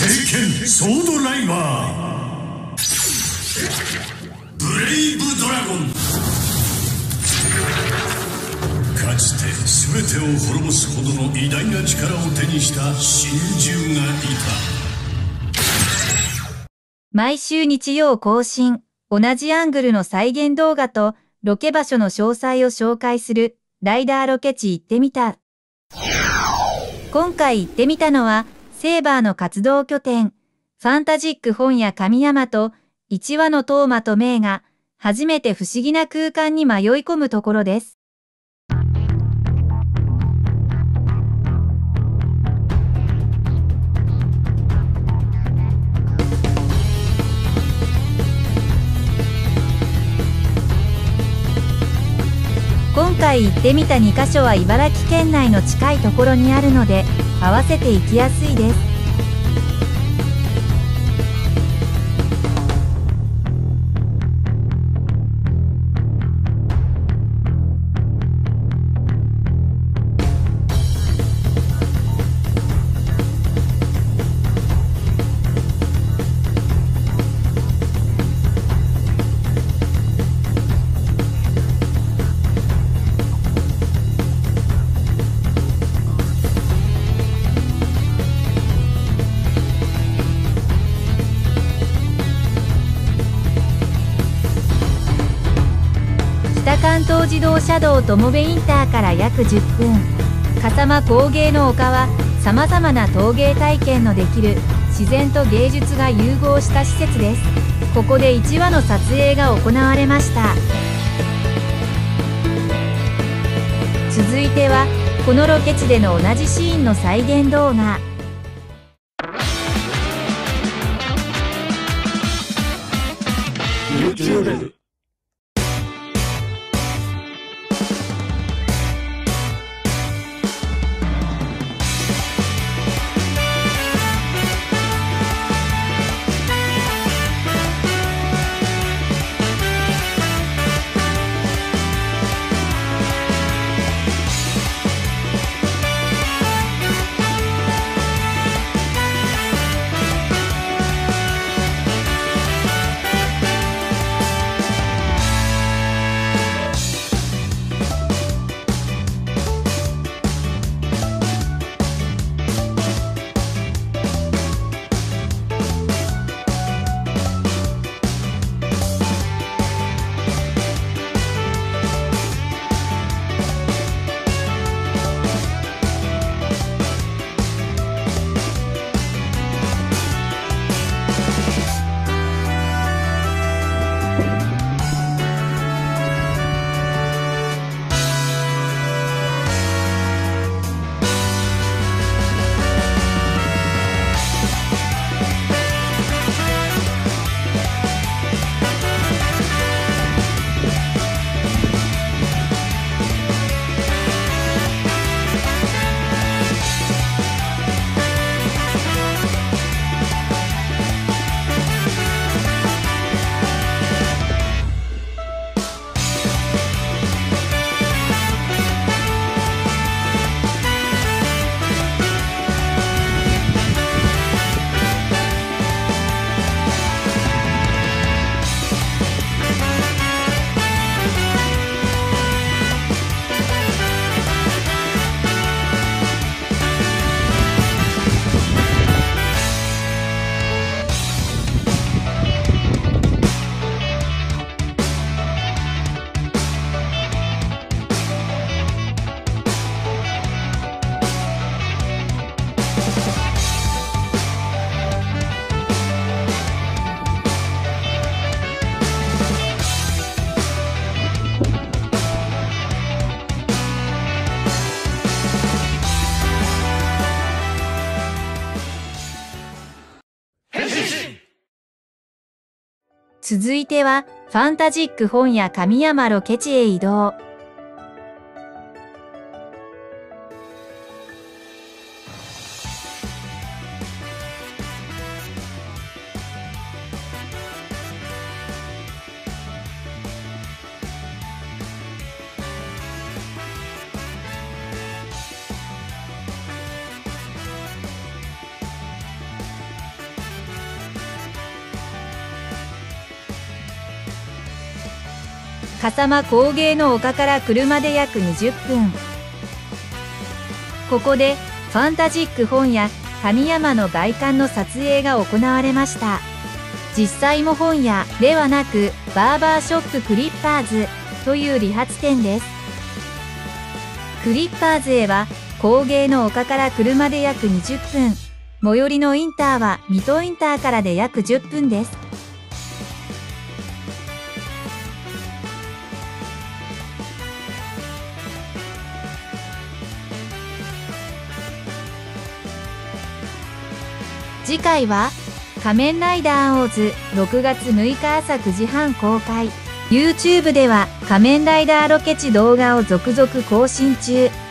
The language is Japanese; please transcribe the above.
聖剣ソードライバーブレイブドラゴン。かつて全てを滅ぼすほどの偉大な力を手にした神獣がいた。 毎週日曜更新、同じアングルの再現動画とロケ場所の詳細を紹介するライダーロケ地行ってみた。今回行ってみたのは、セーバーの活動拠点、ファンタジック本屋神山と1話のトーマとメイが初めて不思議な空間に迷い込むところです。今回行ってみた2カ所は茨城県内の近いところにあるので、合わせて行きやすいです。北関東自動車道友部インターから約10分、笠間工芸の丘はさまざまな陶芸体験のできる自然と芸術が融合した施設です。ここで1話の撮影が行われました。続いてはこのロケ地での同じシーンの再現動画。 YouTube 続いてはファンタジック本屋神山ロケ地へ移動。 笠間工芸の丘から車で約20分。ここでファンタジック本屋神山の外観の撮影が行われました。実際も本屋ではなくバーバーショップクリッパーズという理髪店です。クリッパーズへは工芸の丘から車で約20分、最寄りのインターは水戸インターからで約10分です。次回は仮面ライダーオーズ6月6日朝9時半公開。YouTube では仮面ライダーロケ地動画を続々更新中。